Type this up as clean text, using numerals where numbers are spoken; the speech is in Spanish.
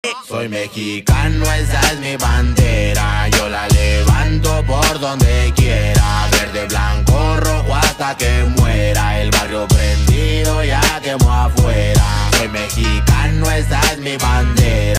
Soy mexicano, esa es mi bandera. Yo la levanto por donde quiera. Verde, blanco, rojo hasta que muera. El barrio prendido ya quemó afuera. Soy mexicano, esa es mi bandera.